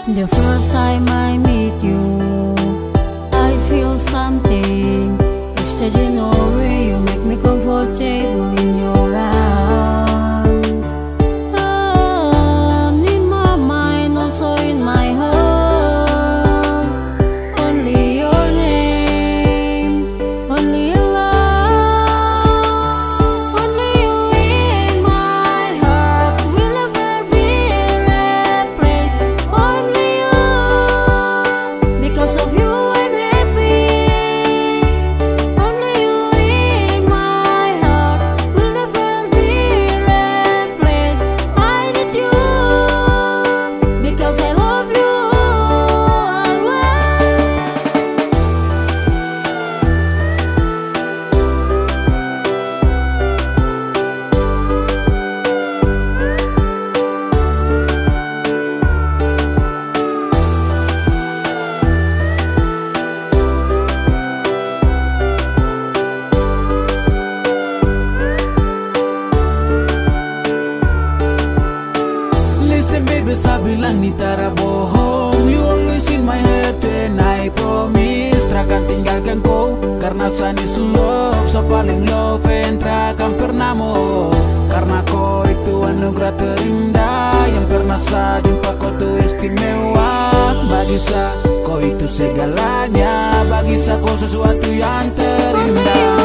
The first time I meet you, I feel something extraordinary. You make me comfortable in your arms. In my mind, also in my heart. Only your name, only your love, only you in my heart will never be replaced. Only you, because of you I'm happy. Only you in my heart will never be replaced. I need you, because I love you always. Listen baby, saya bilang ni tara bohong. You always in my head and I promise takkan tinggalkan kau, karena saya ni love, so paling love and takkan pernah mau. Karena kau itu anugerah terindah yang pernah saya jumpa. Kau tuh istimewa bagi saya, kau itu segalanya bagi saya, kau sesuatu yang terindah.